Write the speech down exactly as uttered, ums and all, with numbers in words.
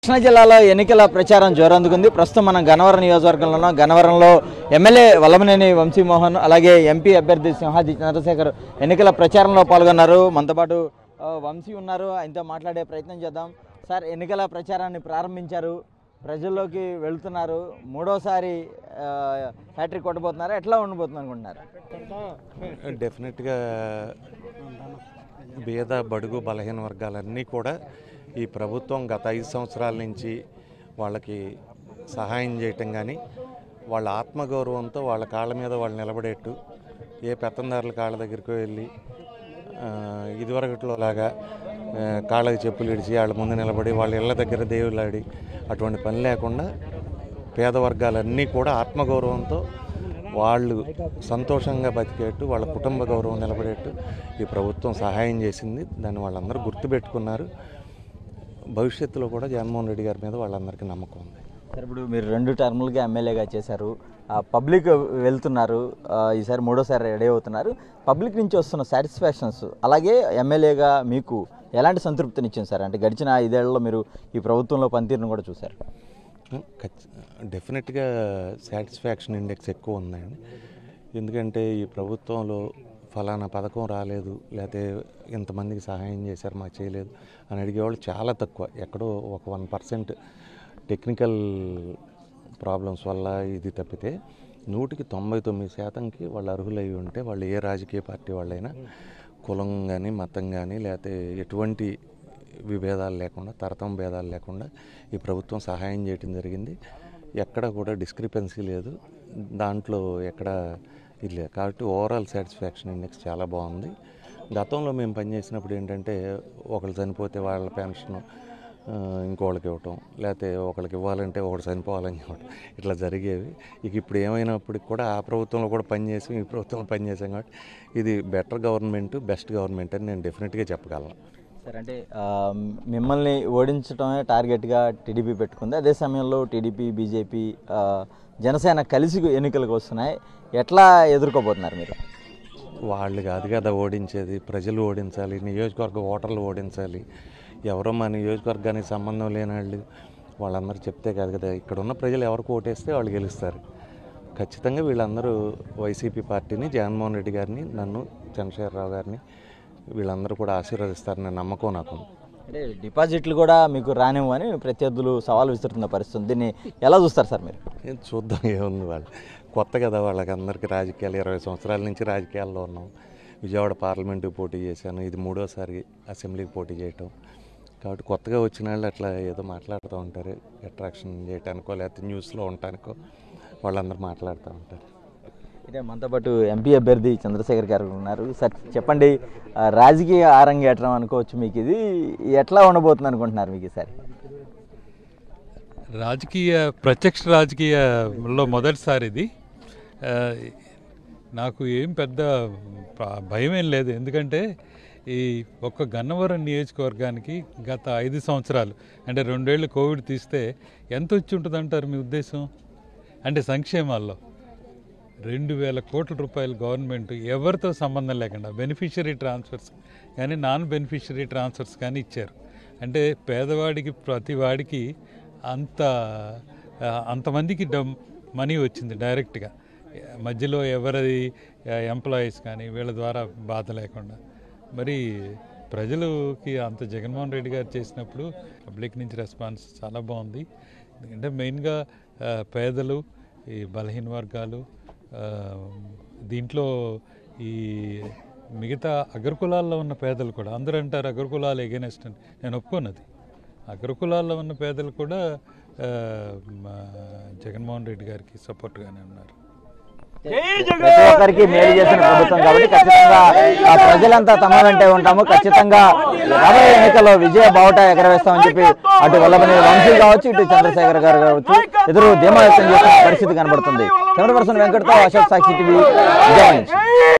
కృష్ణా జిల్లాలో ఎన్నికల ప్రచారం జోరందుకుంది. ప్రస్తుతం మనం గన్నవరం నియోజకవర్గంలో గన్నవరంలో ఎమ్మెల్యే వల్లభనేని వంశీమోహన్ అలాగే ఎంపీ అభ్యర్థి సింహాద్రి చంద్రశేఖర్ ఎన్నికల ప్రచారంలో పాల్గొన్నారు. మనతో పాటు వంశీ ఉన్నారు, ఆయనతో మాట్లాడే ప్రయత్నం చేద్దాం. సార్, ఎన్నికల ప్రచారాన్ని ప్రారంభించారు, ప్రజల్లోకి వెళ్తున్నారు, మూడోసారి హ్యాట్రిక్ కొట్టబోతున్నారు, ఎట్లా ఉండబోతుంది అనుకుంటున్నారు? డెఫినెట్గా పేద బడుగు బలహీన వర్గాలన్నీ కూడా ఈ ప్రభుత్వం గత ఐదు సంవత్సరాల నుంచి వాళ్ళకి సహాయం చేయటం కానీ, వాళ్ళ ఆత్మగౌరవంతో వాళ్ళ కాళ్ళ మీద వాళ్ళు నిలబడేట్టు, ఏ పెత్తందారుల కాళ్ళ దగ్గరికి వెళ్ళి ఇదివరకట్లో లాగా కాళ్ళకి చెప్పులు ఇడిచి వాళ్ళ ముందు నిలబడి వాళ్ళ ఇళ్ళ దగ్గర దేవులాడి అటువంటి పని లేకుండా పేద వర్గాలన్నీ కూడా ఆత్మగౌరవంతో వాళ్ళు సంతోషంగా బతికేట్టు, వాళ్ళ కుటుంబ గౌరవం నిలబడేట్టు ఈ ప్రభుత్వం సహాయం చేసింది. దాన్ని వాళ్ళందరూ గుర్తుపెట్టుకున్నారు. భవిష్యత్తులో కూడా జగన్మోహన్ రెడ్డి గారి మీద వాళ్ళందరికీ నమ్మకం ఉంది. సార్, ఇప్పుడు మీరు రెండు టర్ములుగా ఎమ్మెల్యేగా చేశారు, పబ్లిక్ వెళ్తున్నారు, ఈసారి మూడోసారి రెడీ అవుతున్నారు. పబ్లిక్ నుంచి వస్తున్న సాటిస్ఫాక్షన్స్ అలాగే ఎమ్మెల్యేగా మీకు ఎలాంటి సంతృప్తినిచ్చింది సార్? అంటే గడిచిన ఐదేళ్లలో మీరు ఈ ప్రభుత్వంలో పనితీరును కూడా చూశారు. డెఫినెట్గా సాటిస్ఫాక్షన్ ఇండెక్స్ ఎక్కువ ఉందండి. ఎందుకంటే ఈ ప్రభుత్వంలో ఫలానా పథకం రాలేదు, లేకపోతే ఇంతమందికి సహాయం చేశారు మాకు చేయలేదు అని అడిగేవాళ్ళు చాలా తక్కువ. ఎక్కడో ఒక వన్ పర్సెంట్ టెక్నికల్ ప్రాబ్లమ్స్ వల్ల ఇది తప్పితే నూటికి తొంభై తొమ్మిది శాతంకి వాళ్ళు అర్హులై ఉంటే వాళ్ళు ఏ రాజకీయ పార్టీ వాళ్ళైనా కులం కానీ మతం కానీ లేకపోతే ఎటువంటి విభేదాలు లేకుండా తరతమ భేదాలు లేకుండా ఈ ప్రభుత్వం సహాయం చేయడం జరిగింది. ఎక్కడ కూడా డిస్క్రిపెన్సీ లేదు, దాంట్లో ఎక్కడ ఇది లేదు. కాబట్టి ఓవరాల్ సాటిస్ఫాక్షన్ ఇండెక్స్ చాలా బాగుంది. గతంలో మేము పనిచేసినప్పుడు ఏంటంటే ఒకళ్ళు చనిపోతే వాళ్ళ పెన్షన్ ఇంకోళ్ళకి ఇవ్వటం, లేకపోతే ఒకళ్ళకి ఇవ్వాలంటే ఒకటి చనిపోవాలని ఇవ్వటం, ఇట్లా జరిగేవి. ఇక ఇప్పుడు ఏమైనప్పటికి కూడా ఆ ప్రభుత్వంలో కూడా పనిచేసాం, ఈ ప్రభుత్వంలో పనిచేసాం. కాబట్టి ఇది బెటర్ గవర్నమెంట్, బెస్ట్ గవర్నమెంట్ అని నేను డెఫినెట్గా చెప్పగలను. సార్, అంటే మిమ్మల్ని ఓడించడమే టార్గెట్గా టీడీపీ పెట్టుకుంది. అదే సమయంలో టీడీపీ, బీజేపీ, జనసేన కలిసి ఎన్నికలకు వస్తున్నాయి. ఎట్లా ఎదుర్కోబోతున్నారు మీరు? వాళ్ళు కాదు కదా ఓడించేది, ప్రజలు ఓడించాలి, నియోజకవర్గ ఓటర్లు ఓడించాలి. ఎవరో మా నియోజకవర్గానికి సంబంధం లేని వాళ్ళు వాళ్ళందరూ చెప్తే కాదు కదా. ఇక్కడ ఉన్న ప్రజలు ఎవరికి ఓటేస్తే వాళ్ళు గెలుస్తారు. ఖచ్చితంగా వీళ్ళందరూ వైసీపీ పార్టీని, జగన్మోహన్ రెడ్డి గారిని, నన్ను, చంద్రశేఖరరావు గారిని వీళ్ళందరూ కూడా ఆశీర్వదిస్తారనే నమ్మకం నాకు. అంటే డిపాజిట్లు కూడా మీకు రానివ్వని ప్రత్యర్థులు సవాల్ విస్తున్న పరిస్థితి, దీన్ని ఎలా చూస్తారు సార్ మీరు? చూద్దాం, ఏముంది, వాళ్ళు కొత్త కదా, వాళ్ళకి అందరికీ రాజకీయాలు ఇరవై సంవత్సరాల నుంచి రాజకీయాల్లో ఉన్నాం. విజయవాడ పార్లమెంటుకి పోటీ చేశాను, ఇది మూడోసారి అసెంబ్లీకి పోటీ చేయటం. కాబట్టి కొత్తగా వచ్చిన వాళ్ళు అట్లా ఏదో మాట్లాడుతూ ఉంటారు, అట్రాక్షన్ చేయటానికో లేకపోతే న్యూస్లో ఉండటానికో వాళ్ళందరూ మాట్లాడుతూ ఉంటారు. ఇదే మనతో పాటు ఎంపీ అభ్యర్థి చంద్రశేఖర్ గారు ఉన్నారు. సార్, చెప్పండి, రాజకీయ ఆరంగేట్రం అనుకోవచ్చు మీకు, ఇది ఎట్లా ఉండబోతుంది అనుకుంటున్నారు మీకు ఈసారి? రాజకీయ ప్రత్యక్ష రాజకీయంలో మొదటిసారి ఇది. నాకు ఏం పెద్ద భయం ఏం లేదు, ఎందుకంటే ఈ ఒక్క గన్నవరం నియోజకవర్గానికి గత ఐదు సంవత్సరాలు అంటే రెండేళ్ళు కోవిడ్ తీస్తే ఎంత వచ్చి ఉంటుంది అంటారు మీ ఉద్దేశం? అంటే సంక్షేమాల్లో రెండు వేల కోట్ల రూపాయలు గవర్నమెంట్ ఎవరితో సంబంధం లేకుండా బెనిఫిషరీ ట్రాన్స్ఫర్స్ కానీ నాన్ బెనిఫిషరీ ట్రాన్స్ఫర్స్ కానీ ఇచ్చారు. అంటే పేదవాడికి ప్రతి వాడికి అంత అంతమందికి డమ్ మనీ వచ్చింది డైరెక్ట్గా. మధ్యలో ఎవరి ఎంప్లాయీస్ కానీ వీళ్ళ ద్వారా బాధ లేకుండా. మరి ప్రజలకి అంత జగన్మోహన్ రెడ్డి గారు చేసినప్పుడు పబ్లిక్ నుంచి రెస్పాన్స్ చాలా బాగుంది. ఎందుకంటే మెయిన్గా పేదలు, ఈ బలహీన వర్గాలు, దీంట్లో ఈ మిగతా అగ్రకులాల్లో ఉన్న పేదలు కూడా, అందరూ అంటారు అగ్రకులాలు ఎగెనెస్ట్ అని, నేను ఒప్పుకోనది. అగ్రకులాల్లో ఉన్న పేదలు కూడా జగన్మోహన్ రెడ్డి గారికి సపోర్ట్గానే ఉన్నారు. ప్రతి ఒక్కరికి మేలు చేసిన ప్రభుత్వం కాబట్టి ఖచ్చితంగా ఆ ప్రజలంతా తమ వెంటే ఉంటాము, ఖచ్చితంగా రాబోయే ఎన్నికల్లో విజయ బావుట ఎగరవేస్తామని చెప్పి అటు వల్లభనేని వంశీ కావచ్చు, ఇటు చంద్రశేఖర్ గారు కావచ్చు ఎదురు ధీమా వ్యక్తం చేసిన పరిస్థితి కనబడుతుంది. కెమెరా పర్సన్ వెంకట్తో అశోక్, సాక్షి టీవీ, విజయవాడ.